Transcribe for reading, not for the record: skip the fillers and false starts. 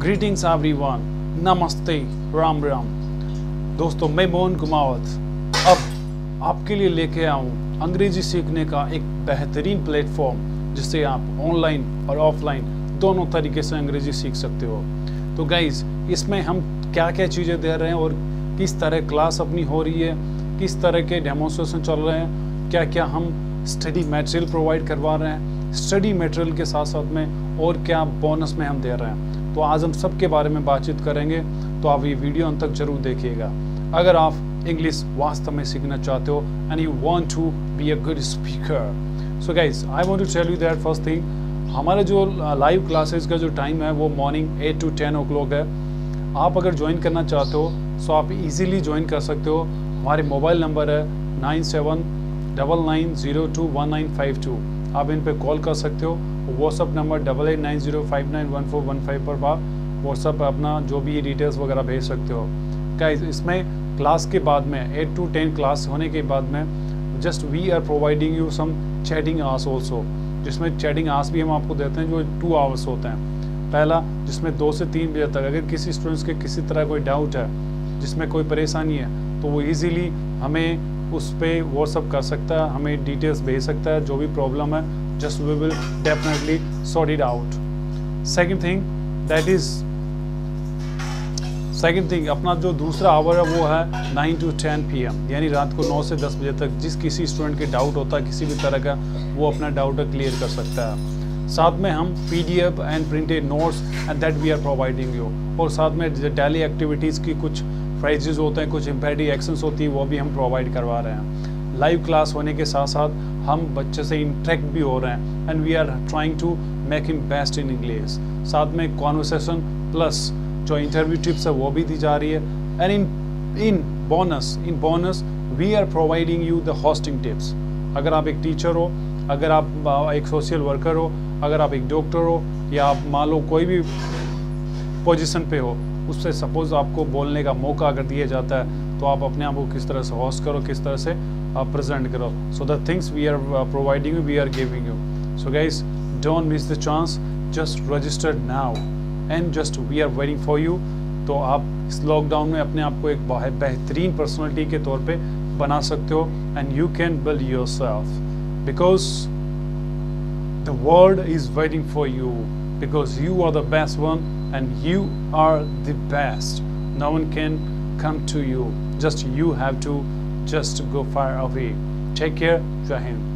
Greetings everyone, नमस्ते, राम राम। दोस्तों, मैं मोहन कुमावत अब आपके लिए लेके आऊँ अंग्रेजी सीखने का एक बेहतरीन प्लेटफॉर्म जिससे आप ऑनलाइन और ऑफलाइन दोनों तरीके से अंग्रेजी सीख सकते हो। तो गाइज, इसमें हम क्या क्या चीज़ें दे रहे हैं और किस तरह क्लास अपनी हो रही है, किस तरह के डेमोन्स्ट्रेशन चल रहे हैं, क्या क्या हम स्टडी मटेरियल प्रोवाइड करवा रहे हैं, स्टडी मटेरियल के साथ साथ में और क्या बोनस में हम दे रहे हैं। तो आज हम सब के बारे में बातचीत करेंगे, तो आप ये वीडियो अंत तक जरूर देखिएगा। अगर आप इंग्लिश वास्तव में सीखना चाहते हो and you want to be a good speaker, so guys I want to tell you that first thing, हमारे जो लाइव क्लासेस का जो टाइम है वो मॉर्निंग 8 to 10 o'clock है। आप अगर ज्वाइन करना चाहते हो सो आप इजीली ज्वाइन कर सकते हो। हमारे मोबाइल नंबर है 9799021952। आप इन पे कॉल कर सकते हो। व्हाट्सअप नंबर 8890591415 पर आप व्हाट्सअप अपना जो भी डिटेल्स वगैरह भेज सकते हो। गाइस, इसमें क्लास के बाद में 8 to 10 क्लास होने के बाद में just we are providing you some chatting hours also, जिसमें चैटिंग आवर्स भी हम आपको देते हैं जो 2 hours होते हैं। पहला जिसमें 2 से 3 बजे तक अगर किसी स्टूडेंट्स के किसी तरह कोई डाउट है, जिसमें कोई परेशानी है, तो वो इजीली हमें उस पर व्हाट्सअप कर सकता है, हमें डिटेल्स भेज सकता है। जो भी प्रॉब्लम है just we will definitely sort it out. Second thing अपना जो दूसरा आवर है वो है 9 to 10 PM, यानी रात को 9 से 10 बजे तक जिस किसी स्टूडेंट के डाउट होता है किसी भी तरह का, वो अपना डाउट क्लियर कर सकता है। साथ में हम PDF and printed notes and that we are providing you, और साथ में डेली एक्टिविटीज़ की कुछ फ्रेजेस होते हैं, कुछ इम्पेरेटिव एक्शंस होती है, वो भी हम प्रोवाइड करवा रहे हैं। लाइव क्लास होने के साथ साथ हम बच्चे से इंटरेक्ट भी हो रहे हैं and we are trying to make him best in English. साथ में कॉन्वर्सेशन प्लस जो इंटरव्यू टिप्स है वो भी दी जा रही है। And in bonus we are providing you the hosting tips. अगर आप एक टीचर हो, अगर आप एक सोशल वर्कर हो, अगर आप एक डॉक्टर हो, या आप मान लो कोई भी पोजीशन पे हो, उससे सपोज आपको बोलने का मौका अगर दिया जाता है, तो आप अपने आप को किस तरह से होस्ट करो, किस तरह से आप प्रेजेंट करो। So the things we are providing you, we are giving you. So guys, don't miss the chance, just register now and just we are waiting for you. तो आप इस लॉकडाउन में अपने आप को एक बेहतरीन पर्सनैलिटी के तौर पे बना सकते हो and you can build yourself, because the world is waiting for you, because you are the best one and you are the best. No one can come to you, just you have to just go far away. Take care. Jai Hind.